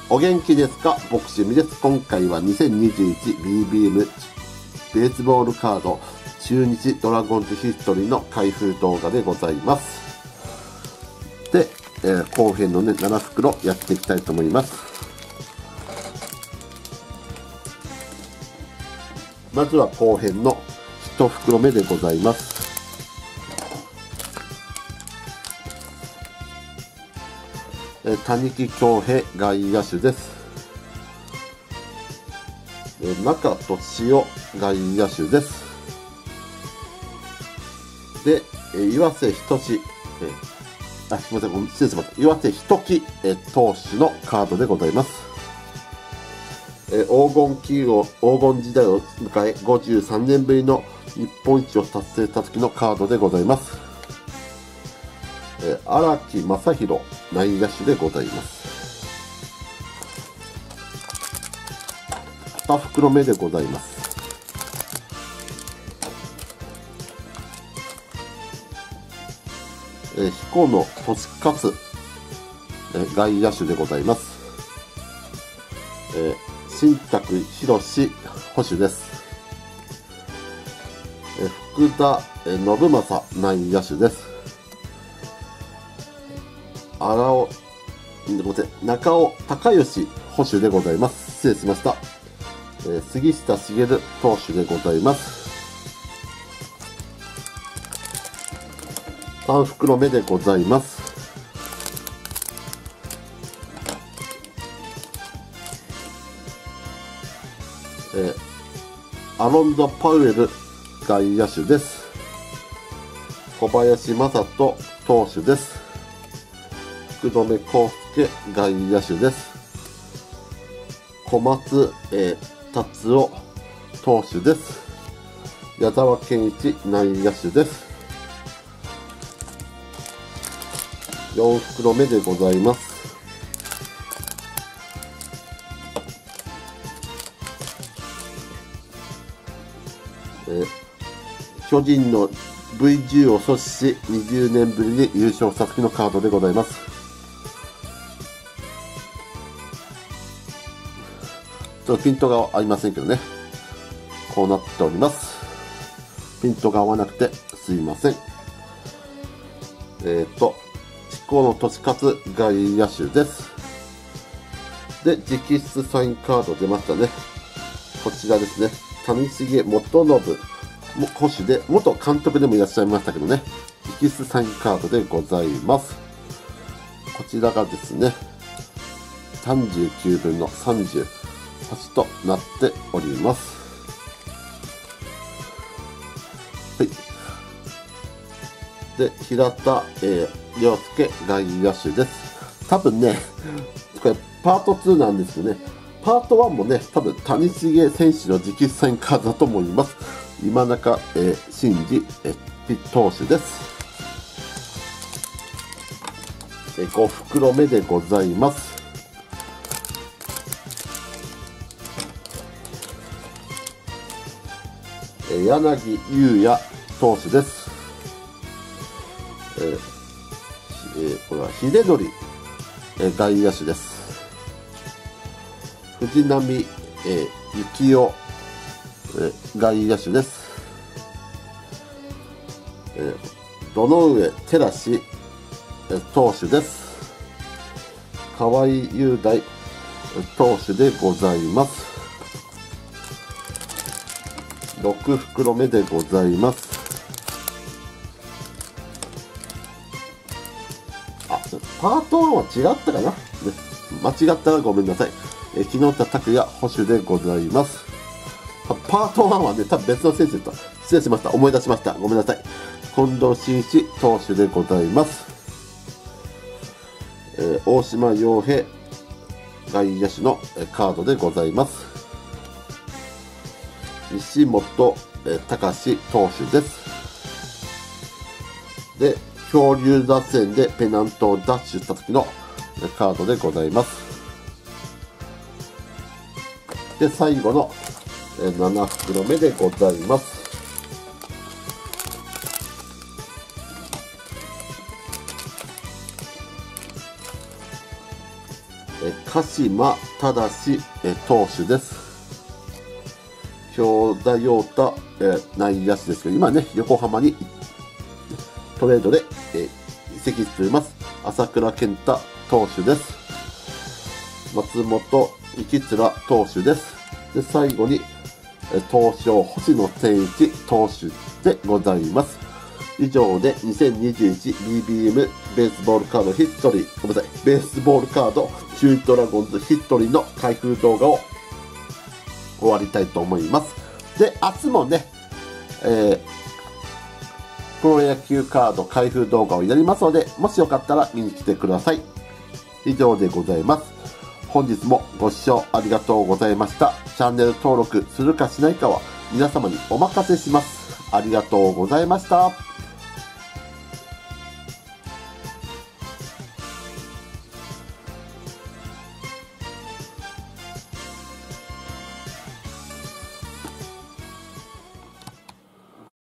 お元気ですか？僕趣味です。今回は 2021BBM ベースボールカード中日ドラゴンズヒストリーの開封動画でございます。で、後編のね、7袋やっていきたいと思います。まずは後編の1袋目でございます。谷木恭平外野手です。中俊夫外野手です。で、岩瀬仁志、すみません、失礼しました。岩瀬仁樹、投手のカードでございます。黄金時代を迎え、53年ぶりの日本一を達成した時のカードでございます。荒木正弘内野手でございます。2袋目でございます。彦野俊勝、外野手でございます。新宅博士捕手です。福田信正内野手です。中尾孝義捕手でございます。失礼しました。杉下茂投手でございます。3袋目でございます。アロンド・パウエル外野手です。小林正人投手です。福留孝介外野手です。小松、達夫投手です。矢沢健一内野手です。4袋目でございます。巨人の V10 を阻止し20年ぶりに優勝した時のカードでございます。ちょっとピントが合いませんけどね。こうなっております。ピントが合わなくてすいません。彦野俊勝外野手です。で、直筆サインカード出ましたね。こちらですね。谷繁元信捕手で、元監督でもいらっしゃいましたけどね。直筆サインカードでございます。こちらがですね、39分の38となっております。はい。で、平田、良介外野手です。多分ね、これパート2なんですけどね、パート1もね、多分谷繁選手の直筆サインカードだと思います。今中、慎二、投手です。5袋目でございます。柳優也投手です。これは秀則、外野手です。藤波、幸雄、外野手です。堂上照志、投手です。河合雄大投手でございます。6袋目でございます。パート1は違ったかな、ね、間違ったらごめんなさい。木下拓也捕手でございます。パート1はね、多分別の選手と失礼しました。思い出しました。ごめんなさい。近藤真一投手でございます。大島洋平外野手のカードでございます。西本隆投手です。で、恐竜打線でペナントをダッシュした時のカードでございます。で、最後の7袋目でございます。 鹿島正投手です。京田陽太、内野手ですけど、今ね、横浜にトレードで、移籍しております。朝倉健太投手です。松本幸貫投手です。で、最後に、東証星野誠一投手でございます。以上で 2021BBM ベースボールカードヒストリー、ごめんなさい、ベースボールカード中日ドラゴンズヒストリーの開封動画を終わりたいと思います。で、明日もね、プロ野球カード開封動画をやりますので、もしよかったら見に来てください。以上でございます。本日もご視聴ありがとうございました。チャンネル登録するかしないかは皆様にお任せします。ありがとうございました。